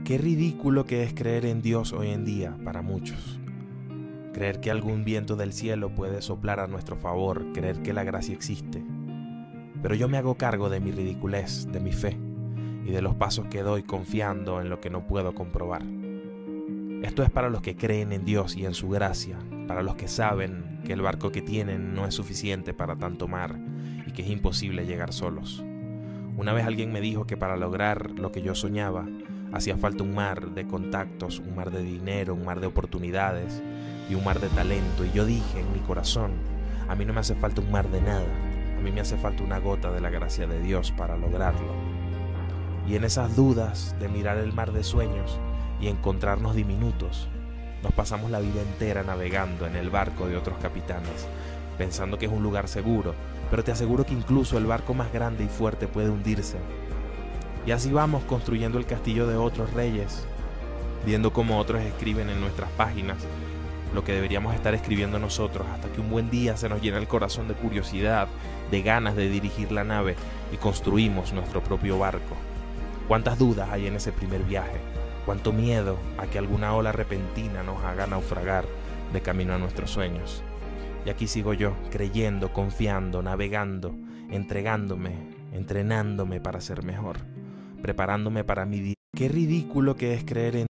Qué ridículo que es creer en Dios hoy en día para muchos. Creer que algún viento del cielo puede soplar a nuestro favor, creer que la gracia existe. Pero yo me hago cargo de mi ridiculez, de mi fe y de los pasos que doy confiando en lo que no puedo comprobar. Esto es para los que creen en Dios y en su gracia, para los que saben que el barco que tienen no es suficiente para tanto mar y que es imposible llegar solos. Una vez alguien me dijo que para lograr lo que yo soñaba, hacía falta un mar de contactos, un mar de dinero, un mar de oportunidades y un mar de talento. Y yo dije en mi corazón, a mí no me hace falta un mar de nada, a mí me hace falta una gota de la gracia de Dios para lograrlo. Y en esas dudas de mirar el mar de sueños y encontrarnos diminutos, nos pasamos la vida entera navegando en el barco de otros capitanes, pensando que es un lugar seguro, pero te aseguro que incluso el barco más grande y fuerte puede hundirse. Y así vamos construyendo el castillo de otros reyes, viendo cómo otros escriben en nuestras páginas lo que deberíamos estar escribiendo nosotros, hasta que un buen día se nos llena el corazón de curiosidad, de ganas de dirigir la nave y construimos nuestro propio barco. ¿Cuántas dudas hay en ese primer viaje? ¿Cuánto miedo a que alguna ola repentina nos haga naufragar de camino a nuestros sueños? Y aquí sigo yo, creyendo, confiando, navegando, entregándome, entrenándome para ser mejor, preparándome para mi día. Qué ridículo que es creer en